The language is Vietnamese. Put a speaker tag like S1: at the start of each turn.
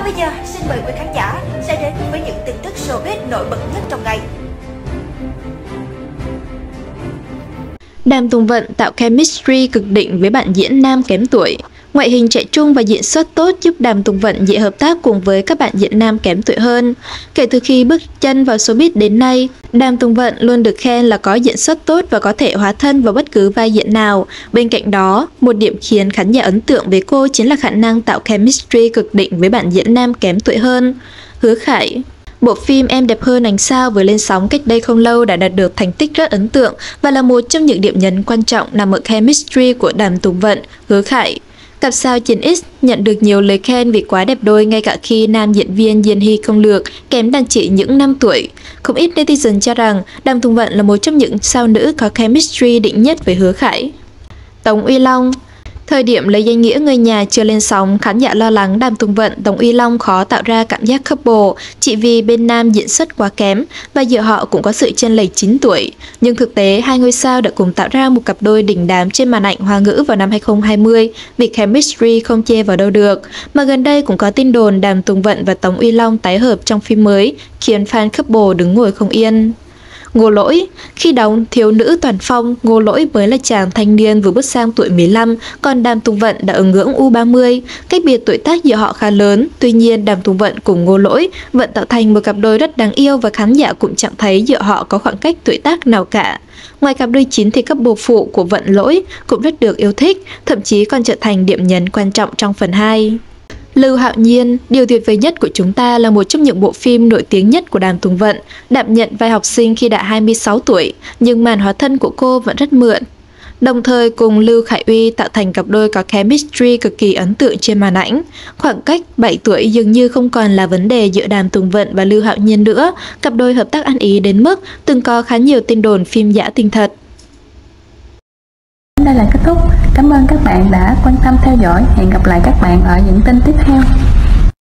S1: bây giờ, xin mời quý khán giả sẽ đến với những tin tức showbiz nổi bật nhất trong ngày.
S2: Đàm Tùng Vận tạo chemistry cực đỉnh với bạn diễn nam kém tuổi. Ngoại hình trẻ trung và diễn xuất tốt giúp Đàm Tùng Vận dễ hợp tác cùng với các bạn diễn nam kém tuổi hơn. Kể từ khi bước chân vào showbiz đến nay, Đàm Tùng Vận luôn được khen là có diễn xuất tốt và có thể hóa thân vào bất cứ vai diễn nào. Bên cạnh đó, một điểm khiến khán giả ấn tượng với cô chính là khả năng tạo chemistry cực đỉnh với bạn diễn nam kém tuổi hơn. Hứa Khải. Bộ phim Em đẹp hơn ánh sao vừa lên sóng cách đây không lâu đã đạt được thành tích rất ấn tượng và là một trong những điểm nhấn quan trọng nằm ở chemistry của Đàm Tùng Vận, Hứa Khải. Cặp sao Chiến X nhận được nhiều lời khen vì quá đẹp đôi ngay cả khi nam diễn viên Diên Hy Công Lược kém đàn chị những 5 tuổi. Không ít netizen cho rằng Đàm Tùng Vận là một trong những sao nữ có chemistry đỉnh nhất với Hứa Khải. Tống Uy Long. Thời điểm lấy danh nghĩa Người Nhà chưa lên sóng, khán giả lo lắng Đàm Tùng Vận, Tống Uy Long khó tạo ra cảm giác couple chỉ vì bên nam diễn xuất quá kém và giữa họ cũng có sự chênh lệch 9 tuổi. Nhưng thực tế, hai ngôi sao đã cùng tạo ra một cặp đôi đình đám trên màn ảnh Hoa ngữ vào năm 2020 vì chemistry không chê vào đâu được. Mà gần đây cũng có tin đồn Đàm Tùng Vận và Tống Uy Long tái hợp trong phim mới, khiến fan couple đứng ngồi không yên. Ngô Lỗi. Khi đóng Thiếu nữ toàn phong, Ngô Lỗi mới là chàng thanh niên vừa bước sang tuổi 15, còn Đàm Tùng Vận đã ở ngưỡng U30. Cách biệt tuổi tác giữa họ khá lớn, tuy nhiên Đàm Tùng Vận cùng Ngô Lỗi vẫn tạo thành một cặp đôi rất đáng yêu và khán giả cũng chẳng thấy giữa họ có khoảng cách tuổi tác nào cả. Ngoài cặp đôi chính thì các bộ phụ của Vận Lỗi cũng rất được yêu thích, thậm chí còn trở thành điểm nhấn quan trọng trong phần 2. Lưu Hạo Nhiên. Điều tuyệt vời nhất của chúng ta là một trong những bộ phim nổi tiếng nhất của Đàm Tùng Vận, đảm nhận vai học sinh khi đã 26 tuổi, nhưng màn hóa thân của cô vẫn rất mượt. Đồng thời cùng Lưu Khải Uy tạo thành cặp đôi có chemistry cực kỳ ấn tượng trên màn ảnh. Khoảng cách 7 tuổi dường như không còn là vấn đề giữa Đàm Tùng Vận và Lưu Hạo Nhiên nữa, cặp đôi hợp tác ăn ý đến mức từng có khá nhiều tin đồn phim giả tình thật.
S3: Đây là kết thúc. Cảm ơn các bạn đã quan tâm theo dõi. Hẹn gặp lại các bạn ở những tin tiếp theo.